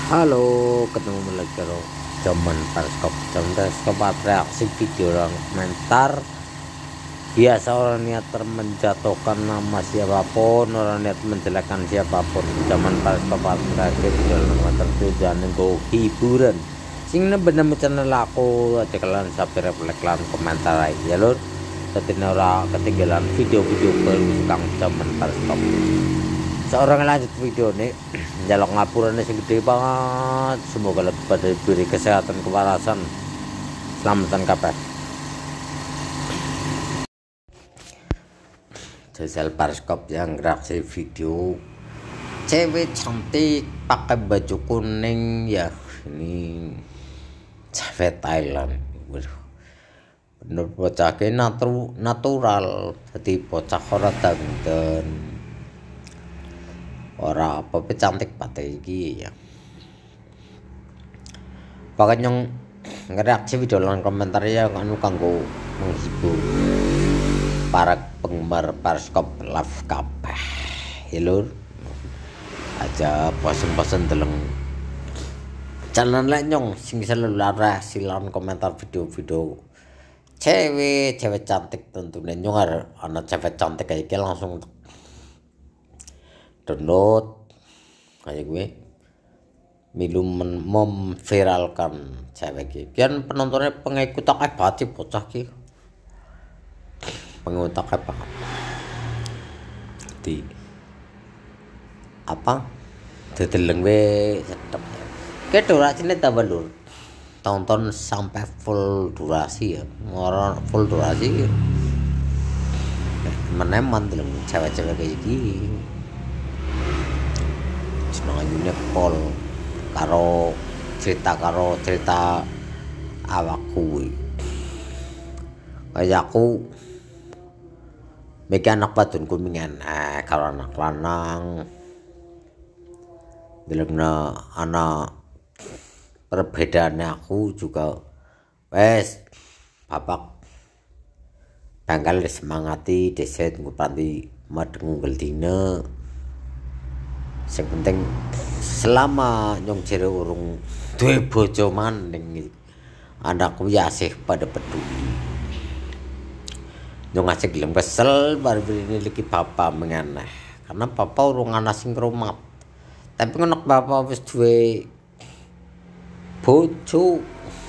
Halo, ketemu lagi karo Jaman Perskop reaksi video orang komentar. Biasa orang niat menjatuhkan nama siapapun, orang niat menjelekkan siapapun. Jaman Perskop terakhir video komentar tujuan nggo hiburan. Sing bener channel aku aja kalian sampai refleks lan komentar aja ya lur. Dadi ora ketinggalan video-video baru kang Jaman Perskop. Seorang lanjut video nih jalok ngapurannya sing gede banget, semoga lebih pada diberi kesehatan kewarasan, selamatan kabeh. Jajal Perskop yang reaksi video cewek cantik pakai baju kuning ya, ini cewek Thailand. Waduh, bener bocahnya natural, jadi bocah ora dandan ora apa cantik pate iki ya. Pokoknya yang ngereaksi video lan komentar ya kan kanggo menghibur para penggemar Perskop Love kabeh ya lur. Aja bosen-bosen deleng channel nyong sing selalu reaksi lan komentar video-video cewek cantik tentunya nyong ana cewek cantik kayak langsung download kayak gue milu memviralkan cewek gitu kan penontonnya pengikut tak baca bocah ki pengikut tak banget di apa dedeleng we sedep ke durasinya tambah lur tonton sampai full durasi ya orang full durasi meneman deleng cewek-cewek kayak gini senangnya pol karo cerita awakku kayak aku mikir anak batun kumingan kalau anak lanang bilangnya anak perbedaannya aku juga wes bapak bangkal semangati deset ngupanti madeng dina. Yang penting selama nyong jere urung duwe bojo maning anakku ya asih pada peduli. Nyong asih gelem kesel baru ini lagi bapak mengeneh karena bapak urung ana sing ngrumat. Tapi ngono bapak wis duwe bojo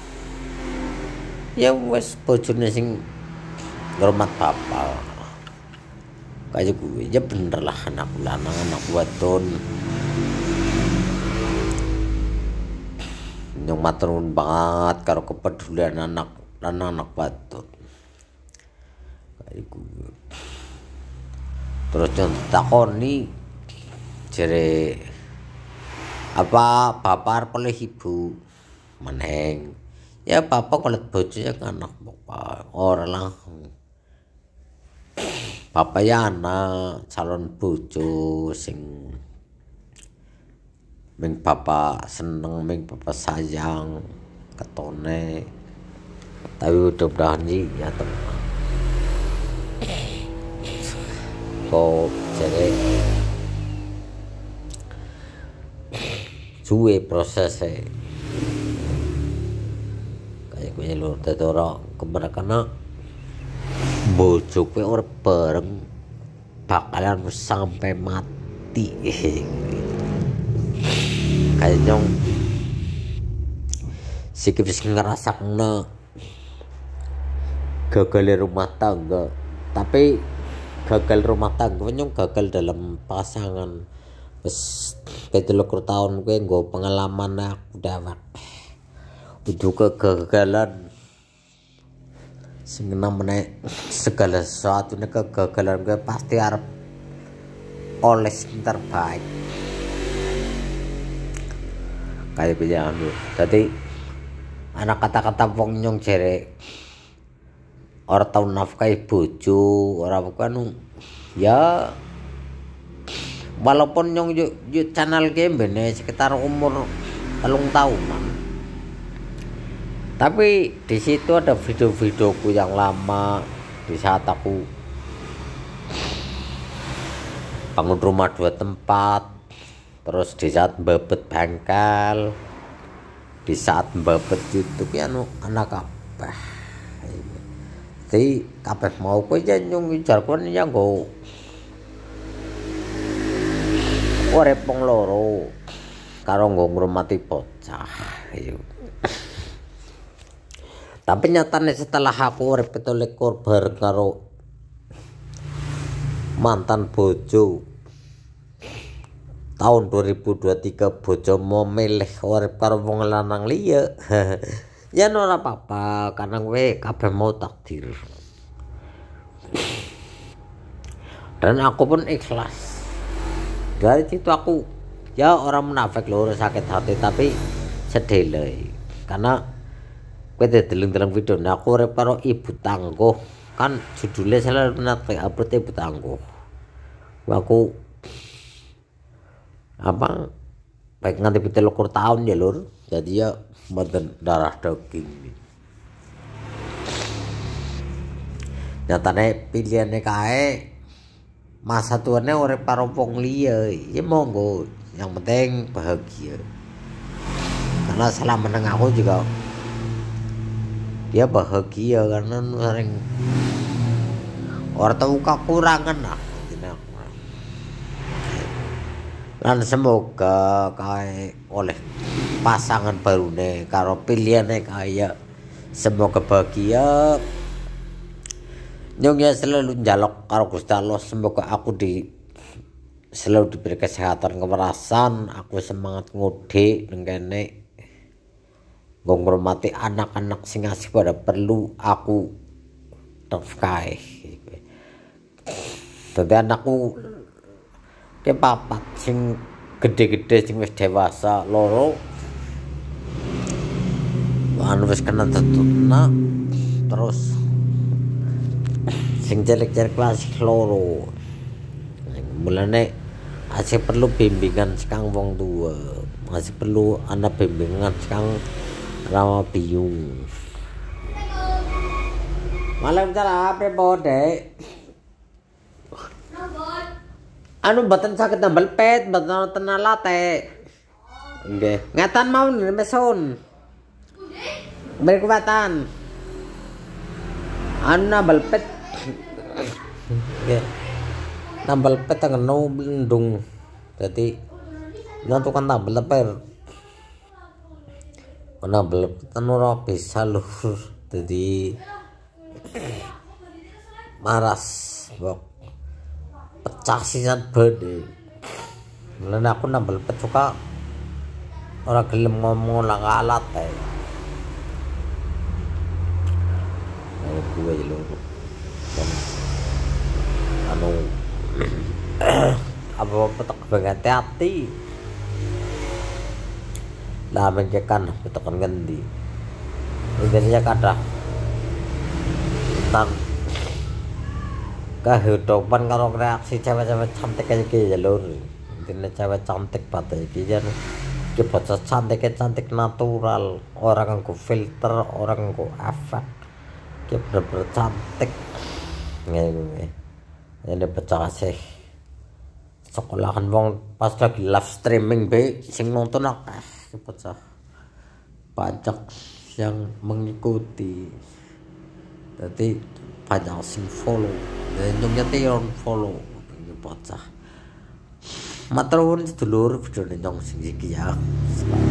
ya wis bojone sing ngrumat bapak. Kayak gue ya bener lah anak lanang anak wadon yang maturun banget karo kepedulian anak wadon kayak gue. Terus contoh takoni jere apa bapak oleh ibu meneng ya bapak kalau bojonya kan anak bapak orang lah bapak ya anak calon bojo sing ming bapak seneng ming bapak sayang ketone tapi mudah-mudahan ya teman kok jadi suwe prosesnya kayak gue lur dadi ora keberakana bojo kowe ora bareng bakalan sampai mati kayak nyong sikip sing ngerasakna gagal rumah tangga tapi gagal rumah tangga nyong gagal dalam pasangan wis 13 tahun kowe nggo pengalaman aku dawak udah kegagalan sing namanya segala sesuatu ini kegagalan gue pasti harap oleh yang terbaik kayak bilang jadi anak kata-kata wong nyong jere orang tau nafkahi bojo orang bukan ya walaupun nyong yuk channel game ini sekitar umur 3 tahunan. Tapi di situ ada video-videoku yang lama di saat aku bangun rumah 2 tempat terus di saat mbebet bengkel, di saat mbebet YouTube ya anak kabeh. Jadi kabeh mau kowe nyung ngejar kowe ya nggo urip wong loro karo nggo ngrumati bocah. Tapi nyatane setelah aku urip 17 bareng karo mantan bojo tahun 2023 bojo mau milih urip karo wong lanang liya ya ora apa-apa karena kowe kabeh mau takdir. Dan aku pun ikhlas. Dari situ aku ya orang munafik lho, sakit hati tapi sedih lho. Karena kowe deleng-deleng video aku urip karo ibu tangguh kan judulnya selalu nanti upload ibu tangguh. Aku apa baik nganti 17 tahun ya lur, jadi ya mboten darah daging. Nyatane pilihane kae masa tuane urip karo wong liya ya monggo, yang penting bahagia. Karena selama meneng aku juga dia bahagia karena sering orang tahu kekurangan lah. Dan semoga kae oleh pasangan baru nih karo pilihannya kaya semoga bahagia. Nyong ya selalu njaluk karo Gusti Allah semoga aku selalu diberi kesehatan kewarasan, aku semangat ngode nengkene ngurmati anak-anak sing asih pada perlu aku nafkahi. Dadi anakku ke papat sing gede-gede sing wis dewasa loro anu wis kena tetutna, terus sing cilik-cilik kelas loro mulane masih perlu bimbingan sekang wong tua, masih perlu anak bimbingan sekang rawa biung. Malam cara apa Dek? Anu mboten saged nambel pet, mboten tenan late. Nggih, ngatan mau meson. Beri kekuatan. Anu nambel pet. Nggih. Nambel pet ngeno blendung. Dadi nonton nambel per. Nambel pet ora bisa lur. Dadi maras bok pecah sisan bede. Lan aku nambel pet suka ora gelem ngomong lah alat ae. Ayo gue lho. Anu apa petok banget hati. Lah mencekan petokan ngendi. Biasanya kada tentang kehidupan karo reaksi cewek-cewek cantik kayak gini ya lur. Intinya cewek cantik banget iki jan iki bocah cantik natural, orang nggo filter, orang nggo efek. Iki bener-bener cantik. Ngene. Ini bocah sih sekolahan wong pas lagi live streaming be sing nonton akeh bocah. Banyak yang mengikuti. Jadi banyak sing follow dan nyongnya teon follow ini bocah maturun sedulur video nyong sing iki ya.